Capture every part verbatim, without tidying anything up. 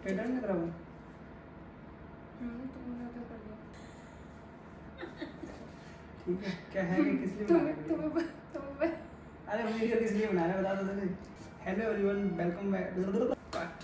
क्या डर लग रहा हूँ? हम्म तुमने तो कर दिया। ठीक है, क्या है कि किस लिए बना रहे तुम्हें हो? तुम्हें तुम्हें अरे वीडियो किस लिए बना रहे हो बता दो मुझे। Hello everyone, welcome back.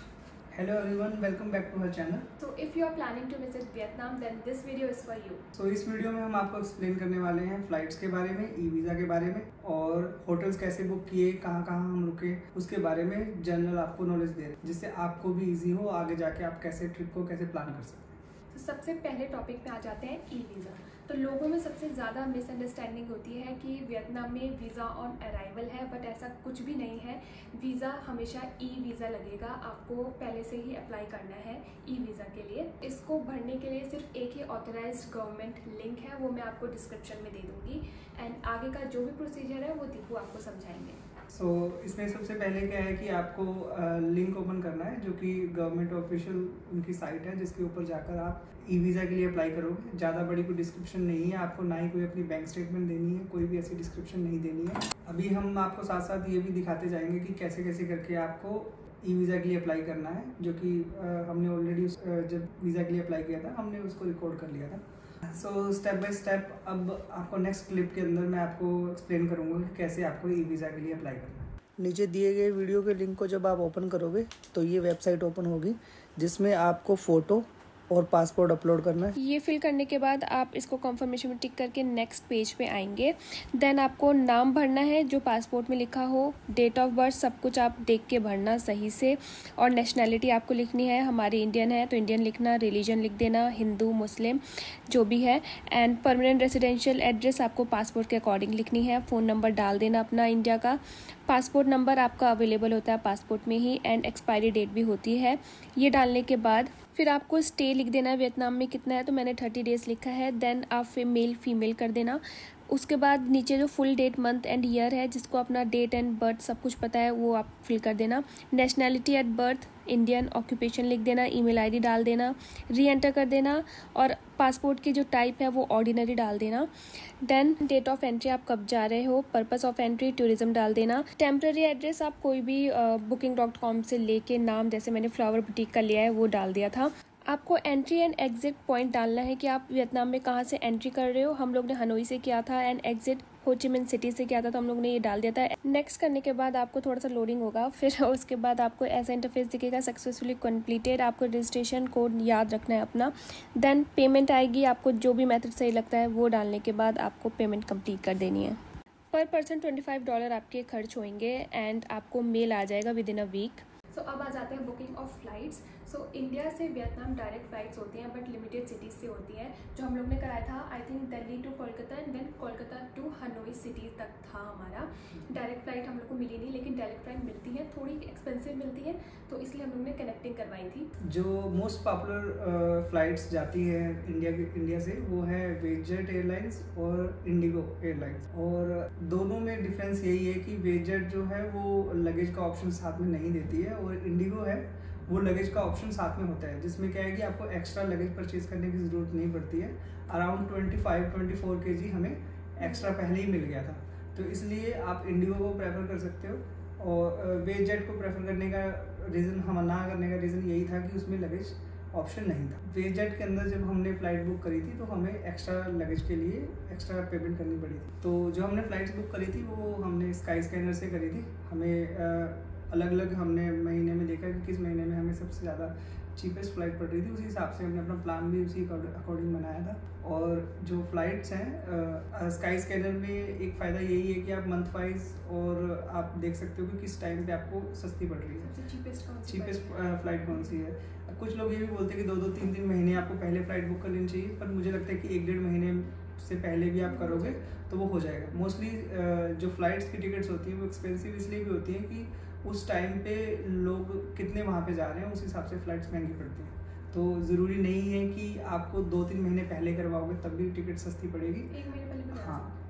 Hello everyone, welcome back to her channel. So if you are planning to visit Vietnam, then this video is for you. तो इस वीडियो में हम आपको एक्सप्लेन करने वाले हैं फ्लाइट्स के बारे में, ई वीज़ा के बारे में और होटल्स कैसे बुक किए, कहाँ कहाँ हम रुके, उसके बारे में जनरल आपको नॉलेज दे रहे हैं, जिससे आपको भी इजी हो आगे जाके आप कैसे ट्रिप को कैसे प्लान कर सकते हैं। तो सबसे पहले टॉपिक पे आ जाते हैं ई वीज़ा। तो लोगों में सबसे ज़्यादा मिसअंडरस्टैंडिंग होती है कि वियतनाम में वीज़ा ऑन अराइवल है, बट ऐसा कुछ भी नहीं है। वीज़ा हमेशा ई वीज़ा लगेगा, आपको पहले से ही अप्लाई करना है ई वीज़ा के लिए। इसको भरने के लिए सिर्फ एक ही ऑथराइज्ड गवर्नमेंट लिंक है, वो मैं आपको डिस्क्रिप्शन में दे दूँगी। एंड आगे का जो भी प्रोसीजर है वो दीपू आपको समझाएंगे। सो so, इसमें सबसे पहले क्या है कि आपको लिंक ओपन करना है, जो कि गवर्नमेंट ऑफिशियल उनकी साइट है, जिसके ऊपर जाकर आप ई वीज़ा के लिए अप्लाई करोगे। ज़्यादा बड़ी कोई डिस्क्रिप्शन नहीं है, आपको ना ही कोई अपनी बैंक स्टेटमेंट देनी है, कोई भी ऐसी डिस्क्रिप्शन नहीं देनी है। अभी हम आपको साथ साथ ये भी दिखाते जाएंगे कि कैसे कैसे करके आपको ई वीज़ा के लिए अप्लाई करना है, जो कि हमने ऑलरेडी जब वीज़ा के लिए अप्लाई किया था हमने उसको रिकॉर्ड कर लिया था। सो स्टेप बाय स्टेप अब आपको नेक्स्ट क्लिप के अंदर मैं आपको एक्सप्लेन करूँगा कि कैसे आपको ई वीज़ा के लिए अप्लाई करना है। नीचे दिए गए वीडियो के लिंक को जब आप ओपन करोगे तो ये वेबसाइट ओपन होगी, जिसमें आपको फ़ोटो और पासपोर्ट अपलोड करना है। ये फिल करने के बाद आप इसको कंफर्मेशन में टिक करके नेक्स्ट पेज पे आएंगे। देन आपको नाम भरना है जो पासपोर्ट में लिखा हो, डेट ऑफ बर्थ सब कुछ आप देख के भरना सही से, और नेशनैलिटी आपको लिखनी है। हमारे इंडियन है तो इंडियन लिखना, रिलीजन लिख देना, हिंदू मुस्लिम जो भी है। एंड परमानेंट रेजिडेंशियल एड्रेस आपको पासपोर्ट के अकॉर्डिंग लिखनी है। फ़ोन नंबर डाल देना अपना इंडिया का। पासपोर्ट नंबर आपका अवेलेबल होता है पासपोर्ट में ही, एंड एक्सपायरी डेट भी होती है। ये डालने के बाद फिर आपको स्टे लिख देना है वियतनाम में कितना है, तो मैंने थर्टी डेज़ लिखा है। देन आप मेल फीमेल कर देना। उसके बाद नीचे जो full date month and year है, जिसको अपना डेट एंड बर्थ सब कुछ पता है, वो आप फिल कर देना। Nationality at birth Indian, occupation लिख देना, ईमेल आईडी डाल देना, री एंटर कर देना, और पासपोर्ट की जो टाइप है वो ऑर्डिनरी डाल देना। देन डेट ऑफ एंट्री आप कब जा रहे हो, पर्पस ऑफ एंट्री टूरिज्म डाल देना। टेम्पररी एड्रेस आप कोई भी बुकिंग डॉट कॉम से लेके नाम, जैसे मैंने फ्लावर बुटीक का लिया है, वो डाल दिया था। आपको एंट्री एंड एग्जिट पॉइंट डालना है कि आप वियतनाम में कहाँ से एंट्री कर रहे हो। हम लोग ने हनोई से किया था, एंड एग्जिट हो ची मिन सिटी से किया था, तो हम लोग ने ये डाल दिया था। नेक्स्ट करने के बाद आपको थोड़ा सा लोडिंग होगा, फिर उसके बाद आपको ऐसा इंटरफेस दिखेगा, सक्सेसफुली कंप्लीटेड। आपको रजिस्ट्रेशन कोड याद रखना है अपना। देन पेमेंट आएगी, आपको जो भी मेथड सही लगता है वो डालने के बाद आपको पेमेंट कंप्लीट कर देनी है। पर पर्सन ट्वेंटी फाइव डॉलर आपके खर्च होंगे, एंड आपको मेल आ जाएगा विद इन अ वीक। सो अब आ जाते हैं booking of flights. So India से वियतनाम डायरेक्ट फ्लाइट्स होती हैं, बट लिमिटेड सिटीज़ से होती हैं। जो हम लोग ने कराया था, I think Delhi to Kolkata and then Kolkata to Hanoi city तक था हमारा। डायरेक्ट फ्लाइट हम लोग को मिली नहीं, लेकिन डायरेक्ट फ्लाइट मिलती है, थोड़ी एक्सपेंसिव मिलती है, तो इसलिए हम लोग ने कनेक्टिंग करवाई थी। जो मोस्ट पॉपुलर फ्लाइट्स जाती है इंडिया के इंडिया से, वो है वेजेट एयरलाइंस और इंडिगो एयरलाइंस। और दोनों में डिफरेंस यही है कि वेजेट जो है वो लगेज का ऑप्शन साथ में नहीं देती है, और इंडिगो है वो लगेज का ऑप्शन साथ में होता है, जिसमें क्या है कि आपको एक्स्ट्रा लगेज परचेज करने की ज़रूरत नहीं पड़ती है। Around twenty five twenty four K G हमें एक्स्ट्रा पहले ही मिल गया था, तो इसलिए आप इंडिगो को प्रेफर कर सकते हो। और वेजेट को प्रेफर करने का रीज़न, हम ना करने का रीज़न यही था कि उसमें लगेज ऑप्शन नहीं था। वेजेट के अंदर जब हमने फ़्लाइट बुक करी थी तो हमें एक्स्ट्रा लगेज के लिए एक्स्ट्रा पेमेंट करनी पड़ी थी। तो जो हमने फ़्लाइट्स बुक करी थी वो हमने स्काई स्कैनर से करी थी। हमें आ, अलग अलग हमने महीने में देखा कि किस महीने में हमें सबसे ज़्यादा चीपेस्ट फ़्लाइट पड़ रही थी, उसी हिसाब से हमने अपना प्लान भी उसी अकॉर्डिंग बनाया था। और जो फ़्लाइट्स हैं स्काई स्कैनर में एक फ़ायदा यही है कि आप मंथ वाइज और आप देख सकते हो कि किस टाइम पे आपको सस्ती पड़ रही है, सबसे चीपेस्ट कौन सी चीपेस्ट फ़्लाइट कौन सी है। कुछ लोग ये भी बोलते हैं कि दो दो तीन तीन महीने आपको पहले फ़्लाइट बुक कर लेनी चाहिए, पर मुझे लगता है कि एक डेढ़ महीने से पहले भी आप करोगे तो वो हो जाएगा। मोस्टली जो फ़्लाइट्स की टिकट्स होती हैं वो एक्सपेंसिव इसलिए भी होती हैं कि उस टाइम पे लोग कितने वहाँ पे जा रहे हैं, उस हिसाब से फ़्लाइट्स महंगी पड़ती हैं। तो ज़रूरी नहीं है कि आपको दो तीन महीने पहले करवाओगे तब भी टिकट सस्ती पड़ेगी। एक महीने पहले, हाँ,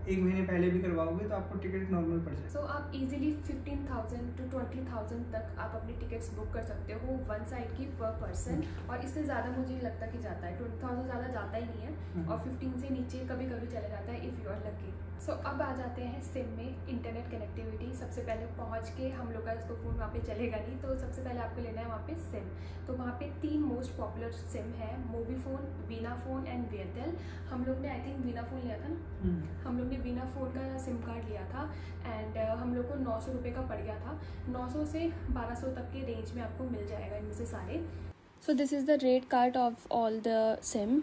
एक महीने पहले भी करवाओगे तो आपको टिकट नॉर्मल पड़ जाए। सो so, आप easily fifteen thousand to twenty thousand तक आप अपनी टिकट्स बुक कर सकते हो वन साइड की पर पर्सन, और इससे ज़्यादा मुझे नहीं लगता कि जाता है, ट्वेंटी थाउजेंड ज़्यादा जाता ही नहीं है, और फिफ्टीन से नीचे कभी कभी चले जाता है if you are lucky. So अब आ जाते हैं सिम में इंटरनेट कनेक्टिविटी। सबसे पहले पहुंच के हम लोग का इसको फ़ोन वहाँ पे चलेगा नहीं, तो सबसे पहले आपको लेना है वहाँ पे सिम। तो वहाँ पे तीन मोस्ट पॉपुलर सिम है, मोबीफोन, वीनाफोन एंड एयरटेल। हम लोग ने आई थिंक वीनाफोन लिया था ना, हम लोग ने वीनाफोन का सिम कार्ड लिया था एंड uh, हम लोग को नौ सौ रुपये का पड़ गया था। नौ सौ से बारह सौ तक के रेंज में आपको मिल जाएगा इनमें से सारे। So this is the rate card of all the SIM.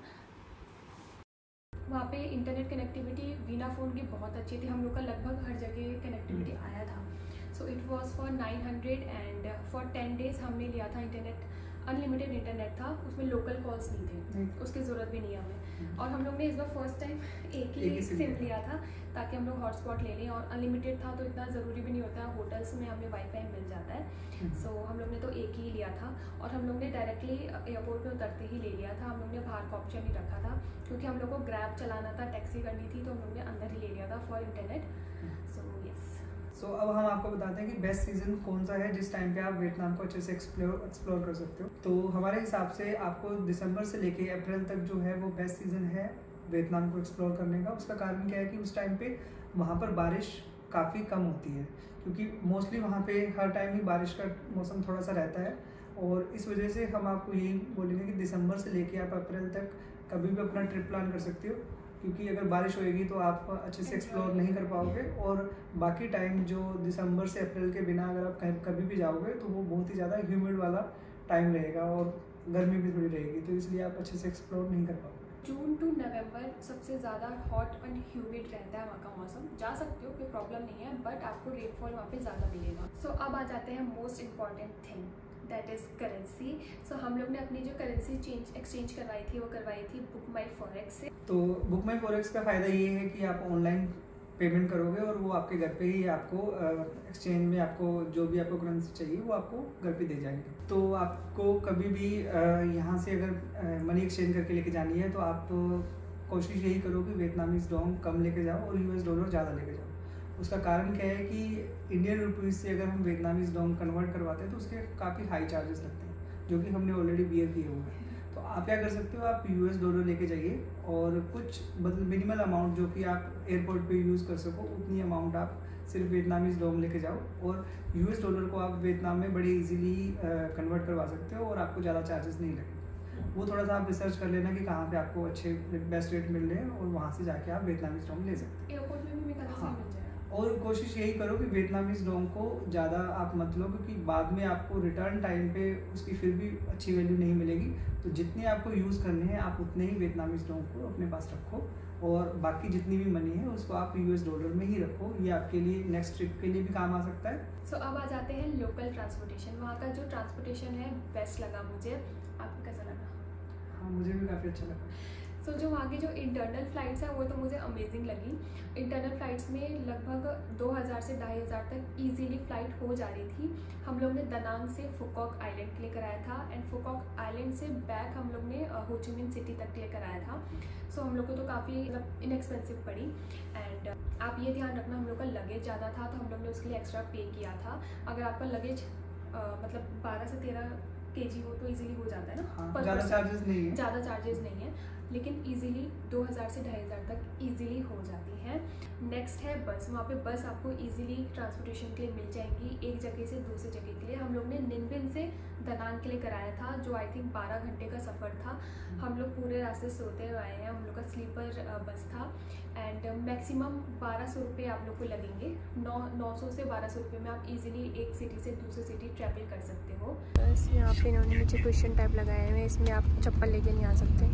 वहाँ पे इंटरनेट कनेक्टिविटी वीनाफोन की बहुत अच्छी थी, हम लोग का लगभग हर जगह कनेक्टिविटी आया था। So it was for nine hundred and for ten days हमने लिया था इंटरनेट, अनलिमिटेड इंटरनेट था, उसमें लोकल कॉल्स नहीं थे, उसकी ज़रूरत भी नहीं है हमें। और हम लोग ने इस बार फर्स्ट टाइम एक ही सिम लिया था ताकि हम लोग हॉटस्पॉट ले लें, और अनलिमिटेड था तो इतना ज़रूरी भी नहीं होता है, होटल्स में हमें वाईफाई मिल जाता है। सो so, हम लोग ने तो एक ही लिया था, और हम लोग ने डायरेक्टली एयरपोर्ट पे उतरते ही ले लिया था। हम लोग ने बाहर का ऑप्शन नहीं रखा था क्योंकि हम लोग को ग्रैब चलाना था, टैक्सी करनी थी, तो हम लोग ने अंदर ही ले लिया था for internet. So yes. So so, अब हम आपको बताते हैं कि बेस्ट सीजन कौन सा है जिस टाइम पे आप वियतनाम को अच्छे से एक्सप्लोर एक्सप्लोर कर सकते हो। तो हमारे हिसाब से आपको दिसंबर से लेके अप्रैल तक जो है वो बेस्ट सीजन है वियतनाम को एक्सप्लोर करने का। उसका कारण क्या है कि उस टाइम पे वहाँ पर बारिश काफ़ी कम होती है, क्योंकि मोस्टली वहाँ पे हर टाइम ही बारिश का मौसम थोड़ा सा रहता है, और इस वजह से हम आपको यही बोलेंगे कि दिसंबर से लेके आप अप्रैल तक कभी भी अपना ट्रिप प्लान कर सकते हो, क्योंकि अगर बारिश होएगी तो आप अच्छे से एक्सप्लोर नहीं कर पाओगे। और बाकी टाइम जो दिसंबर से अप्रैल के बिना अगर आप कहीं कभी भी जाओगे तो वो बहुत ही ज़्यादा ह्यूमिड वाला टाइम रहेगा और गर्मी भी थोड़ी रहेगी, तो इसलिए आप अच्छे से एक्सप्लोर नहीं कर पाओगे। जून टू नवंबर सबसे ज़्यादा हॉट एंड ह्यूमिड रहता है वहाँ का मौसम, जा सकते हो कोई प्रॉब्लम नहीं है, बट आपको रेनफॉल वहाँ पे ज़्यादा मिलेगा। सो so, अब आ जाते हैं most important thing, that is currency. So हम लोग ने अपनी जो करेंसी चेंज एक्सचेंज करवाई थी वो करवाई थी बुक माई फॉरेक्स से। तो बुक माई फॉरेक्स का फ़ायदा ये है कि आप ऑनलाइन पेमेंट करोगे और वो आपके घर पे ही आपको एक्सचेंज में आपको जो भी आपको करेंसी चाहिए वो आपको घर पे दे जाएंगे। तो आपको कभी भी यहाँ से अगर मनी एक्सचेंज करके लेके जानी है तो आप कोशिश यही करो कि वियतनामीज डोंग कम लेके जाओ और यूएस डॉलर ज़्यादा लेके जाओ। उसका कारण क्या है कि इंडियन रुपीज़ से अगर हम वियतनामीज डोंग कन्वर्ट करवाते हैं तो उसके काफ़ी हाई चार्जेस लगते हैं, जो कि हमने ऑलरेडी बियर किए हुए हैं। तो आप क्या कर सकते हो, आप यूएस डॉलर लेके जाइए और कुछ मतलब मिनिमल अमाउंट जो कि आप एयरपोर्ट पे यूज़ कर सको उतनी अमाउंट आप सिर्फ वियतनामीज डोंग लेके जाओ, और यूएस डॉलर को आप वियतनाम में बड़ी इजीली कन्वर्ट करवा सकते हो और आपको ज़्यादा चार्जेस नहीं लगेंगे। वो थोड़ा सा आप रिसर्च कर लेना कि कहाँ पे आपको अच्छे बेस्ट रेट मिल रहे हैं और वहाँ से जाके आप वियतनामीज डोंग ले सकते हैं। एयरपोर्ट में भी मिल जाएगा। और कोशिश यही करो कि वियतनामीज डोंग को ज़्यादा आप मत लो, क्योंकि बाद में आपको रिटर्न टाइम पे उसकी फिर भी अच्छी वैल्यू नहीं मिलेगी। तो जितने आपको यूज़ करने हैं आप उतने ही वियतनामीज डोंग को अपने पास रखो, और बाकी जितनी भी मनी है उसको आप यूएस डॉलर में ही रखो। ये आपके लिए नेक्स्ट ट्रिप के लिए भी काम आ सकता है। सो so, अब आ जाते हैं लोकल ट्रांसपोर्टेशन। वहाँ का जो ट्रांसपोर्टेशन है बेस्ट लगा मुझे, आपको कैसा लगा? हाँ, मुझे भी काफ़ी अच्छा लगा। सो so, जो वहाँ की जो इंटरनल फ़्लाइट्स हैं वो तो मुझे अमेजिंग लगी। इंटरनल फ़्लाइट्स में लगभग दो हज़ार से ढाई हज़ार तक इजीली फ़्लाइट हो जा रही थी। हम लोग ने दनांग से फुकॉक आइलैंड के लिए कराया था, एंड फुकॉक आइलैंड से बैक हम लोग ने हो ची मिन सिटी तक के लिए कराया था। सो so, हम लोग को तो काफ़ी मतलब इनएक्सपेंसिव पड़ी। एंड आप ये ध्यान रखना, हम लोग का लगेज ज़्यादा था तो हम लोग ने उसके लिए एक्स्ट्रा पे किया था। अगर आपका लगेज मतलब बारह से तेरह के जी हो तो इजीली हो जाता है ना। हाँ, ज़्यादा चार्जेस नहीं है ज़्यादा चार्जेस नहीं है, लेकिन इजीली दो हज़ार से ढाई हज़ार तक इजीली हो जाती है। नेक्स्ट है बस। वहाँ पे बस आपको इजीली ट्रांसपोर्टेशन के लिए मिल जाएगी एक जगह से दूसरी जगह के लिए। हम लोग ने निनबिन से दनांग के लिए कराया था, जो आई थिंक बारह घंटे का सफ़र था। हम लोग पूरे रास्ते सोते हुए आए हैं, हम लोग का स्लीपर बस था, एंड मैक्सिमम बारह सौ रुपये आप लोग को लगेंगे। नौ नौ सौ से बारह सौ रुपये में आप इजीली एक सिटी से दूसरी सिटी ट्रैवल कर सकते हो। बस यहाँ पे इन्होंने नीचे क्वेश्चन टाइप लगाए हुए हैं, इसमें आप चप्पल लेके नहीं आ सकते।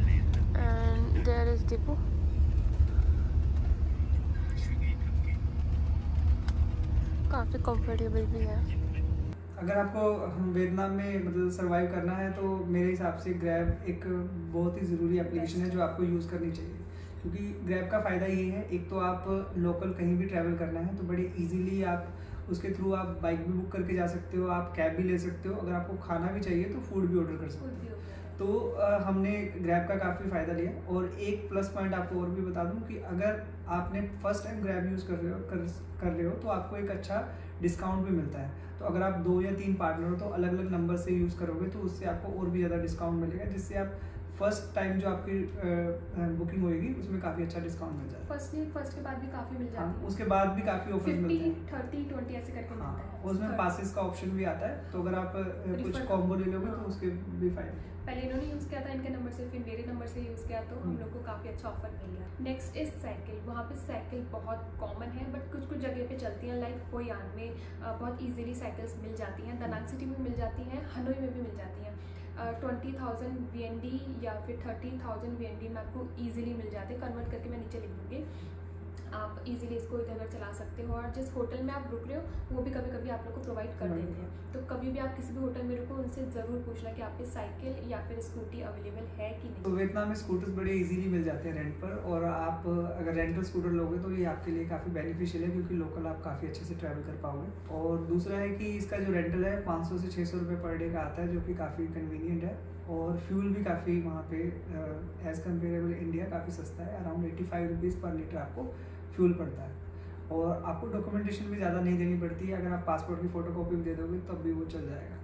And there is depot. काफ़ी कंफर्टेबल भी है। अगर आपको वियतनाम में मतलब सरवाइव करना है तो मेरे हिसाब से ग्रैब एक बहुत ही ज़रूरी एप्लीकेशन है जो आपको यूज़ करनी चाहिए, क्योंकि ग्रैब का फ़ायदा ये है, एक तो आप लोकल कहीं भी ट्रैवल करना है तो बड़ी इजीली आप उसके थ्रू आप बाइक भी बुक करके जा सकते हो, आप कैब भी ले सकते हो, अगर आपको खाना भी चाहिए तो फूड भी ऑर्डर कर सकते हो। तो uh, हमने ग्रैब का काफ़ी फ़ायदा लिया। और एक प्लस पॉइंट आपको और भी बता दूं कि अगर आपने फर्स्ट टाइम ग्रैब यूज़ कर रहे हो कर कर रहे हो तो आपको एक अच्छा डिस्काउंट भी मिलता है। तो अगर आप दो या तीन पार्टनर हो तो अलग अलग नंबर से यूज़ करोगे तो उससे आपको और भी ज़्यादा डिस्काउंट मिलेगा, जिससे आप फर्स्ट टाइम जो आपकी बुकिंग होएगी उसमें काफ़ी अच्छा डिस्काउंट मिल जाता है। फर्स्ट नहीं, फर्स्ट के बाद भी काफ़ी मिल जाती हाँ, है। उसके बाद भी काफ़ी ऑफर मिलते हैं, थर्टी ट्वेंटी ऐसे करके हाँ, मिलता है। उसमें पासेस का ऑप्शन भी आता है, तो अगर आप कुछ कॉम्बो ले लोगे तो उसके भी फायदे। पहले इन्होंने यूज़ किया था इनके नंबर से, फिर मेरे नंबर से यूज़ किया तो हम लोग को काफ़ी अच्छा ऑफर मिल गया। Next is cycle. वहाँ पे साइकिल बहुत कॉमन है, बट कुछ कुछ जगह पे चलती हैं, लाइक होयान में बहुत इजीली साइकिल्स मिल जाती हैं, दनांग सिटी में मिल जाती हैं, हनोई में भी मिल जाती हैं। Twenty thousand V N D या फिर thirty thousand V N D में आपको ईजिली मिल जाते हैं। कन्वर्ट करके मैं नीचे लिख दूँगी, आप इजीली इसको इधर उधर चला सकते हो। और जिस होटल में आप रुक रहे हो वो भी कभी कभी आप लोग को प्रोवाइड कर देते हैं। तो कभी भी आप किसी भी होटल में रुको उनसे ज़रूर पूछना कि आपके साइकिल या फिर स्कूटी अवेलेबल है कि नहीं। तो वियतनाम में स्कूटर्स बड़े इजीली मिल जाते हैं रेंट पर, और आप अगर रेंटल स्कूटर लोगे तो ये आपके लिए काफ़ी बेनिफिशियल है, क्योंकि लोकल आप काफ़ी अच्छे से ट्रैवल कर पाओगे। और दूसरा है कि इसका जो रेंटल है पाँच सौ से छः सौ रुपये पर डे का आता है, जो कि काफ़ी कन्वीनियंट है। और फ्यूल भी काफ़ी वहाँ पे एज़ कम्पेरेबल इंडिया काफ़ी सस्ता है, around eighty five rupees per litre आपको फ्यूल पड़ता है। और आपको डॉक्यूमेंटेशन भी ज़्यादा नहीं देनी पड़ती है, अगर आप पासपोर्ट की फ़ोटो कॉपी दे दोगे तब भी वो चल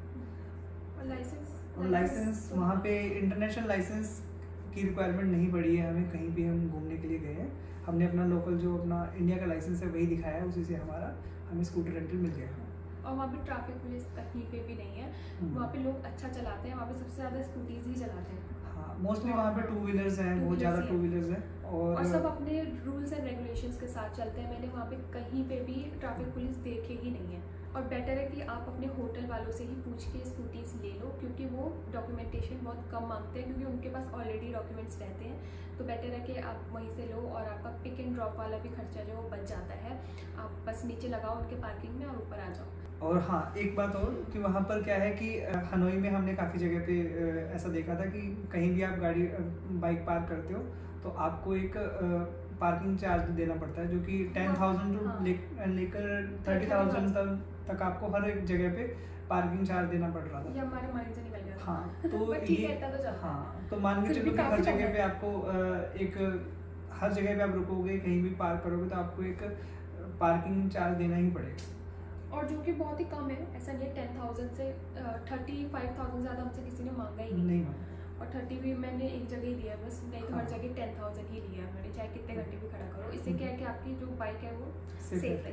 जाएगा। और लाइसेंस और लाइसेंस वहाँ पे इंटरनेशनल लाइसेंस की रिक्वायरमेंट नहीं पड़ी है हमें, कहीं भी हम घूमने के लिए गए हैं हमने अपना लोकल जो अपना इंडिया का लाइसेंस है वही दिखाया है, उसी से हमारा हमें स्कूटर रेंटल मिल गया। और वहाँ पे ट्रैफिक पुलिस कहीं पे भी नहीं है, वहाँ पे लोग अच्छा चलाते हैं, वहाँ पे सबसे ज़्यादा स्कूटीज ही चलाते हैं। हाँ, मोस्टली वहाँ पे टू व्हीलर्स हैं, बहुत ज़्यादा टू व्हीलर्स हैं, और, और सब अपने रूल्स एंड रेगुलेशंस के साथ चलते हैं। मैंने वहाँ पे कहीं पे भी ट्रैफिक पुलिस देखे ही नहीं है। और बेटर है कि आप अपने होटल वालों से ही पूछ के स्कूटीज़ ले लो, क्योंकि वो डॉक्यूमेंटेशन बहुत कम मांगते हैं, क्योंकि उनके पास ऑलरेडी डॉक्यूमेंट्स रहते हैं। तो बेटर है कि आप वहीं से लो, और आपका पिक एंड ड्रॉप वाला भी खर्चा जो वो बच जाता है। आप बस नीचे लगाओ उनके पार्किंग में और ऊपर आ जाओ। और हाँ, एक बात और कि वहाँ पर क्या है कि हनोई में हमने काफ़ी जगह पे ऐसा देखा था कि कहीं भी आप गाड़ी बाइक पार्क करते हो तो आपको एक पार्किंग चार्ज देना पड़ता है, जो कि टेन थाउजेंड टू लेकर थर्टी थाउजेंड तक आपको हर एक जगह पे पार्किंग चार्ज देना पड़ रहा था। ये हमारे माइंड से निकल गया। हाँ, तो ये तो हाँ, तो मान के चलो कि हर जगह पे आपको एक हर जगह पे आप रुकोगे, कहीं भी पार्क करोगे तो आपको एक पार्किंग चार्ज देना ही पड़ेगा, और जो कि बहुत ही कम है। ऐसा नहीं है, टेन थाउजेंड से थर्टी फाइव थाउजेंड ज़्यादा हमसे किसी ने मांगा ही नहीं, नहीं मांगा। और थर्टी भी मैंने एक जगह ही दिया बस, नहीं तो हर जगह टेन थाउजेंड ही लिया मैंने, चाहे कितने घंटे भी खड़ा करो। इससे क्या है कि आपकी जो बाइक है वो सेफ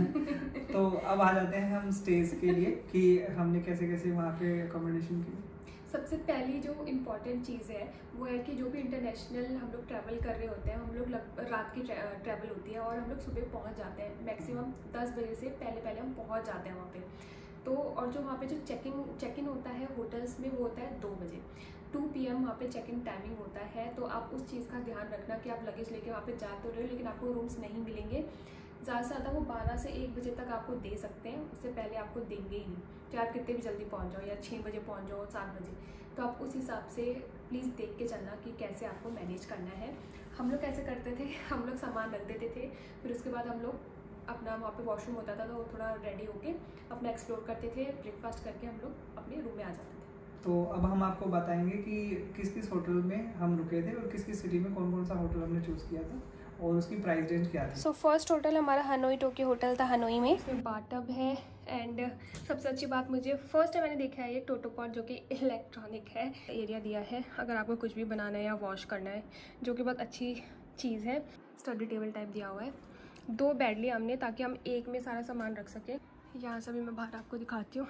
है। तो अब आ जाते हैं हम स्टेज के लिए कि हमने कैसे कैसे वहाँ पे अकोमोडेशन की। सबसे पहली जो इम्पॉर्टेंट चीज़ है वो है कि जो भी इंटरनेशनल हम लोग ट्रैवल कर रहे होते हैं, हम लोग रात की ट्रैवल होती है और हम लोग सुबह पहुंच जाते हैं, मैक्सिमम दस बजे से पहले पहले हम पहुंच जाते हैं वहाँ पे। तो और जो वहाँ पे जो चेक इन चेक इन होता है होटल्स में वो होता है दो बजे, टू पी एम वहाँ पे चेक इन टाइमिंग होता है। तो आप उस चीज़ का ध्यान रखना कि आप लगेज लेके वहाँ पे जा तो रहे हो, लेकिन आपको रूम्स नहीं मिलेंगे। ज़्यादा से ज़्यादा वो बारह से एक बजे तक आपको दे सकते हैं, उससे पहले आपको देंगे ही नहीं, चाहे आप कितने भी जल्दी पहुँच जाओ, या छः बजे पहुँच जाओ, सात बजे। तो आप उस हिसाब से प्लीज़ देख के चलना कि कैसे आपको मैनेज करना है। हम लोग कैसे करते थे, हम लोग सामान रख देते थे, फिर उसके बाद हम लोग अपना वहाँ पे वॉशरूम होता था तो थोड़ा रेडी होके अपना एक्सप्लोर करते थे, ब्रेकफास्ट करके हम लोग अपने रूम में आ जाते थे। तो अब हम आपको बताएंगे कि किस किस होटल में हम रुके थे और किस किस सिटी में कौन कौन सा होटल हमने चूज़ किया था और उसकी प्राइस रेंज क्या थी। सो फर्स्ट होटल हमारा हनोई टोक्यो होटल था। हनोई में इसमें बाथटब है, एंड सबसे अच्छी बात मुझे फर्स्ट टाइम मैंने देखा है ये टोटोपॉट जो कि इलेक्ट्रॉनिक है। एरिया दिया है अगर आपको कुछ भी बनाना है या वॉश करना है, जो कि बहुत अच्छी चीज़ है। स्टडी टेबल टाइप दिया हुआ है, दो बेड लिया हमने ताकि हम एक में सारा सामान रख सकें। यहाँ से भी मैं बाहर आपको दिखाती हूँ,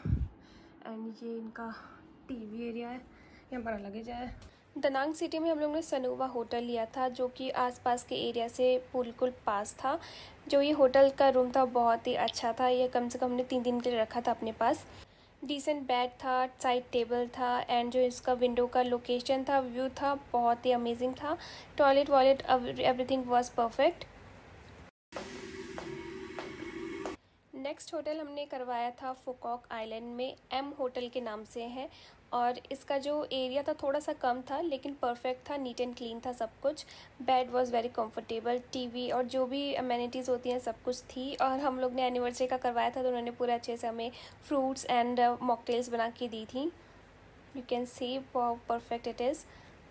एंड ये इनका टीवी एरिया है, ये हमारा लगेज है। दनांग सिटी में हम लोग ने सनोवा होटल लिया था, जो कि आसपास के एरिया से बिल्कुल पास था। जो ये होटल का रूम था बहुत ही अच्छा था, ये कम से कम हमने तीन दिन के लिए रखा था अपने पास। डिसेंट बेड था, साइड टेबल था, एंड जो इसका विंडो का लोकेशन था, व्यू था, बहुत ही अमेजिंग था। Toilet violet everything was perfect. Next hotel हमने करवाया था फुकॉक आइलैंड में, एम होटल के नाम से है, और इसका जो एरिया था थोड़ा सा कम था लेकिन परफेक्ट था, नीट एंड क्लीन था सब कुछ। Bed was very comfortable, TV और जो भी अमेनिटीज़ होती हैं सब कुछ थी। और हम लोग ने एनिवर्सरी का करवाया था तो उन्होंने पूरे अच्छे से हमें फ्रूट्स एंड मॉकटेल्स बना के दी थी। You can see perfect it is.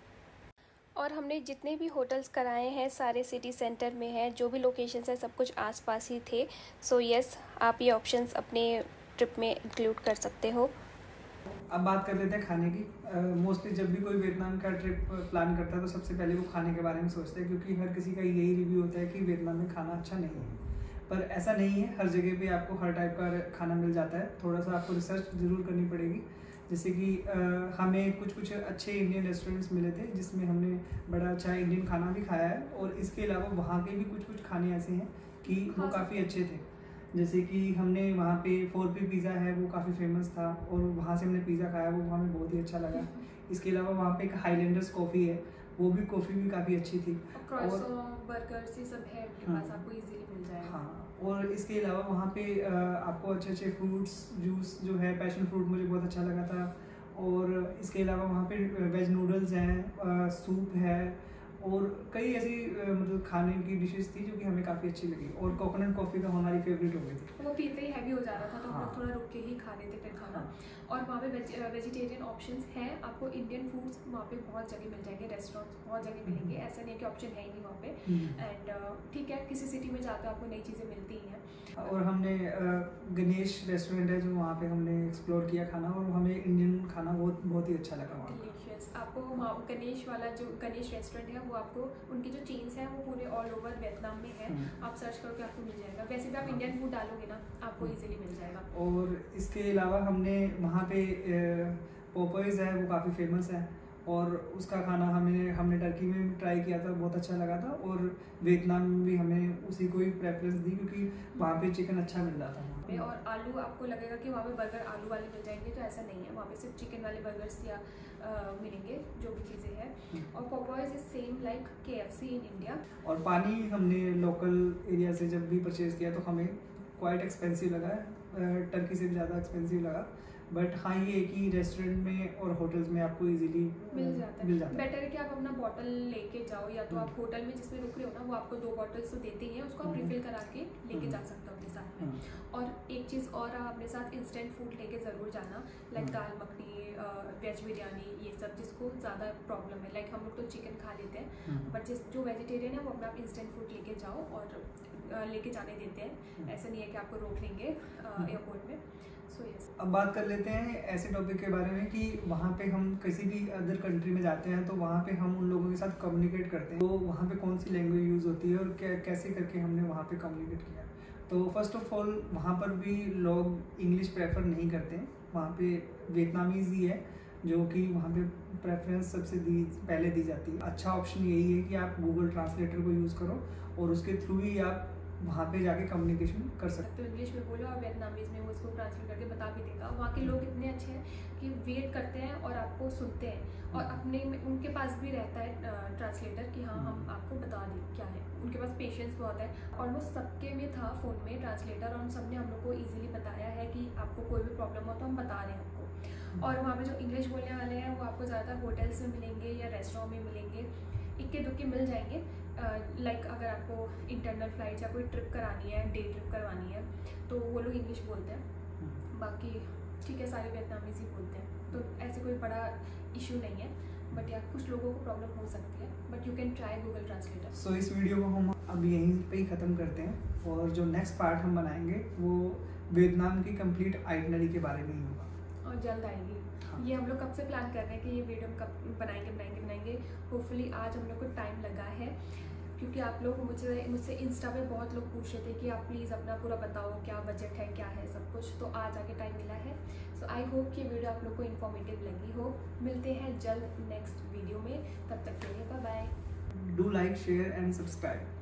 और हमने जितने भी होटल्स कराए हैं सारे सिटी सेंटर में हैं, जो भी लोकेशंस हैं सब कुछ आसपास ही थे। सो यस, आप ये ऑप्शंस अपने ट्रिप में इंक्लूड कर सकते हो। अब बात कर लेते हैं खाने की। मोस्टली uh, जब भी कोई वियतनाम का ट्रिप प्लान करता है तो सबसे पहले वो खाने के बारे में सोचते हैं, क्योंकि हर किसी का यही रिव्यू होता है कि वियतनाम में खाना अच्छा नहीं है। पर ऐसा नहीं है, हर जगह पे आपको हर टाइप का खाना मिल जाता है। थोड़ा सा आपको रिसर्च ज़रूर करनी पड़ेगी। जैसे कि आ, हमें कुछ कुछ अच्छे इंडियन रेस्टोरेंट्स मिले थे जिसमें हमने बड़ा अच्छा इंडियन खाना भी खाया है, और इसके अलावा वहाँ के भी कुछ कुछ खाने ऐसे हैं कि वो हाँ, काफ़ी अच्छे थे। जैसे कि हमने वहाँ पे फोर पी पिज़्ज़ा है, वो काफ़ी फेमस था, और वहाँ से हमने पिज़्ज़ा खाया, वो हमें बहुत ही अच्छा लगा। इसके अलावा वहाँ पे एक हाईलैंडर्स कॉफ़ी है, वो भी कॉफ़ी भी काफ़ी अच्छी थी। और बर्गर्स ये सब है आपके पास, आपको इजीली मिल जाएगा। हाँ, और इसके अलावा वहाँ पे आपको अच्छे अच्छे फ्रूट्स जूस जो है, पैशन फ्रूट मुझे बहुत अच्छा लगा था। और इसके अलावा वहाँ पे वेज नूडल्स हैं, सूप है, और कई ऐसी मतलब खाने की डिशेस थी जो कि हमें काफ़ी अच्छी लगी। और कोकोनट कॉफ़ी तो हमारी फेवरेट हो गई थी। वो पीते ही हैवी हो जा रहा था तो हम हाँ। लोग थोड़ा रुक के ही खा रहे थे फिर खाना। हाँ। और वहाँ पे वेज वेजिटेरियन ऑप्शंस हैं, आपको इंडियन फूड्स वहाँ पे बहुत जगह मिल जाएंगे, रेस्टोरेंट्स बहुत जगह मिलेंगे, ऐसा नहीं है कि ऑप्शन है ही नहीं वहाँ पे। एंड ठीक है, किसी सिटी में जाते हो आपको नई चीज़ें मिलती ही हैं। और हमने गणेश रेस्टोरेंट है जो वहाँ पे हमने एक्सप्लोर किया खाना, और हमें इंडियन खाना बहुत बहुत ही अच्छा लगा वहाँ। डिलीशियस। आपको वहाँ गणेश वाला जो गणेश रेस्टोरेंट है वो आपको उनकी जो चेन्स हैं वो पूरे ऑल ओवर वियतनाम में है, आप सर्च करोगे आपको मिल जाएगा। वैसे भी आप इंडियन फूड डालोगे ना आपको इजीली मिल जाएगा। और इसके अलावा हमने वहाँ पे पोपोइज है, वो काफ़ी फेमस है, और उसका खाना हमें हमने टर्की में ट्राई किया था, बहुत अच्छा लगा था। और वियतनाम में भी हमें उसी को ही प्रेफरेंस दी, क्योंकि वहाँ पे चिकन अच्छा मिल रहा था। और आलू, आपको लगेगा कि वहाँ पे बर्गर आलू वाले मिल जाएंगे, तो ऐसा नहीं है, वहाँ पे सिर्फ चिकन वाले बर्गर्स या आ, मिलेंगे जो भी चीज़ें हैं। और Popeyes is same like KFC in India. और पानी हमने लोकल एरिया से जब भी परचेज किया तो हमें क्वाइट एक्सपेंसिव लगा है, टर्की से भी ज़्यादा एक्सपेंसिव लगा। बट हाँ, ये है कि रेस्टोरेंट में और होटल्स में आपको इजीली मिल जाता है। मिल जाता है। बेटर है कि आप अपना बॉटल लेके जाओ, या तो आप होटल में जिसमें रुक रहे हो ना वो आपको दो बॉटल्स तो देते ही हैं, उसको आप रिफिल करा के लेके जा सकते हो अपने साथ में। और एक चीज़ और, आप अपने साथ इंस्टेंट फूड लेके ज़रूर जाना, लाइक दाल मखनी, वेज बिरयानी, ये सब जिसको ज़्यादा प्रॉब्लम है। लाइक हम लोग तो चिकन खा लेते हैं, बट जिस जो वेजिटेरियन है वो अपना इंस्टेंट फूड लेके जाओ, और लेके जाने देते हैं, ऐसा नहीं है कि आपको रोक लेंगे एयरपोर्ट में। सो so, yes. अब बात कर लेते हैं ऐसे टॉपिक के बारे में कि वहाँ पे हम किसी भी अदर कंट्री में जाते हैं तो वहाँ पे हम उन लोगों के साथ कम्युनिकेट करते हैं, तो वहाँ पे कौन सी लैंग्वेज यूज़ होती है और क्या कैसे करके हमने वहाँ पे कम्युनिकेट किया। तो फर्स्ट ऑफ ऑल वहाँ पर भी लोग इंग्लिश प्रेफर नहीं करते हैं, वहाँ पे वियतनामीज़ ही है जो कि वहाँ पे प्रेफरेंस सबसे दी पहले दी जाती है। अच्छा ऑप्शन यही है कि आप गूगल ट्रांसलेटर को यूज़ करो और उसके थ्रू ही आप वहाँ पे जाके कम्युनिकेशन कर सकते हो। तो इंग्लिश में बोलो और वियतनामीज़ में वो उसको ट्रांसलेट करके बता भी देगा। वहाँ के लोग इतने अच्छे हैं कि वेट करते हैं और आपको सुनते हैं, और अपने में उनके पास भी रहता है ट्रांसलेटर कि हाँ हम आपको बता दें क्या है। उनके पास पेशेंस बहुत है, ऑलमोस्ट सबके में था फ़ोन में ट्रांसलेटर, और उन सब ने हम लोग को ईजिली बताया है कि आपको कोई भी प्रॉब्लम हो तो हम बता रहे हैं आपको। और वहाँ पे जो इंग्लिश बोलने वाले हैं वो आपको ज़्यादातर होटल्स में मिलेंगे या रेस्टोरेंट में मिलेंगे, इक्के दुक्के मिल जाएंगे। लाइक uh, like, अगर आपको इंटरनल फ्लाइट या कोई ट्रिप करानी है, डे ट्रिप करवानी है, तो वो लोग इंग्लिश बोलते हैं, बाकी ठीक है सारे वियतनामीज़ ही बोलते हैं, तो ऐसे कोई बड़ा इशू नहीं है। बट या कुछ लोगों को प्रॉब्लम हो सकती है, but you can try Google translator. So इस वीडियो को हम अब यहीं पे ही ख़त्म करते हैं, और जो नेक्स्ट पार्ट हम बनाएंगे वो वियतनाम की कंप्लीट आइटनरी के बारे में ही होगा, और जल्द आएगी। हाँ। ये हम लोग कब से प्लान कर रहे हैं कि ये वीडियो हम कब बनाएंगे बनाएंगे बनाएंगे होपफुली आज हम लोग को टाइम लगा है, क्योंकि आप लोग मुझे मुझसे इंस्टा पे बहुत लोग पूछ रहे थे कि आप प्लीज़ अपना पूरा बताओ क्या बजट है, क्या है सब कुछ, तो आज आके टाइम मिला है। सो आई होप कि वीडियो आप लोग को इन्फॉर्मेटिव लगी हो। मिलते हैं जल्द नेक्स्ट वीडियो में, तब तक के लिए bye bye. Do like, share and subscribe.